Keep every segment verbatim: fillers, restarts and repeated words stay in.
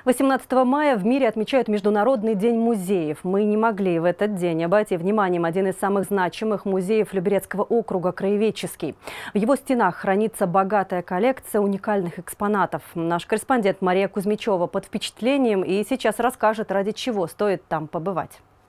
восемнадцатого мая в мире отмечают Международный день музеев. Мы не могли в этот день обойти вниманием один из самых значимых музеев Люберецкого округа – Краеведческий. В его стенах хранится богатая коллекция уникальных экспонатов. Наш корреспондент Мария Кузьмичева под впечатлением и сейчас расскажет, ради чего стоит там побывать.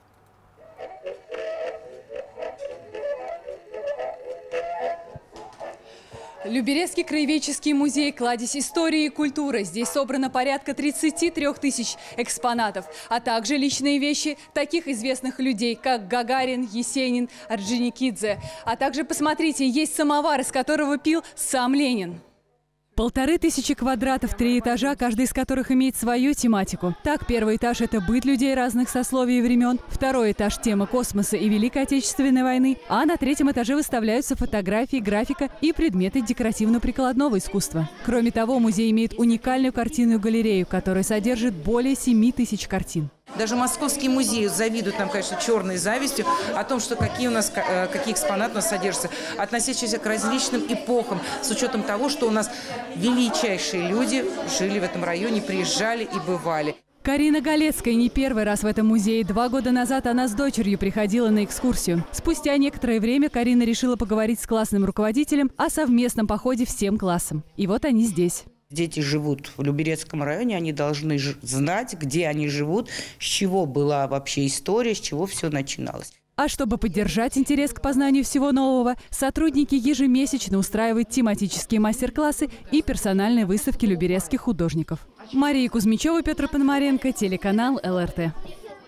Люберецкий краеведческий музей – кладезь истории и культуры. Здесь собрано порядка тридцати трёх тысяч экспонатов, а также личные вещи таких известных людей, как Гагарин, Есенин, Орджоникидзе. А также, посмотрите, есть самовар, из которого пил сам Ленин. Полторы тысячи квадратов, три этажа, каждый из которых имеет свою тематику. Так, первый этаж – это быт людей разных сословий и времен. Второй этаж – тема космоса и Великой Отечественной войны. А на третьем этаже выставляются фотографии, графика и предметы декоративно-прикладного искусства. Кроме того, музей имеет уникальную картинную галерею, которая содержит более семи тысяч картин. Даже Московский музей завидует нам, конечно, черной завистью о том, что какие у нас, какие экспонаты у нас содержатся, относящиеся к различным эпохам, с учетом того, что у нас величайшие люди жили в этом районе, приезжали и бывали. Карина Галецкая не первый раз в этом музее. Два года назад она с дочерью приходила на экскурсию. Спустя некоторое время Карина решила поговорить с классным руководителем о совместном походе всем классом. И вот они здесь. Дети живут в Люберецком районе, они должны знать, где они живут, с чего была вообще история, с чего все начиналось. А чтобы поддержать интерес к познанию всего нового, сотрудники ежемесячно устраивают тематические мастер-классы и персональные выставки люберецких художников. Мария Кузьмичева, Петр Пономаренко, телеканал эл эр тэ.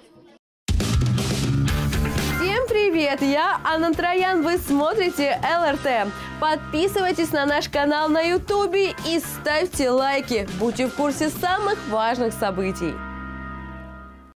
Привет, я Анна Троян, вы смотрите эл эр тэ. Подписывайтесь на наш канал на ютубе и ставьте лайки. Будьте в курсе самых важных событий.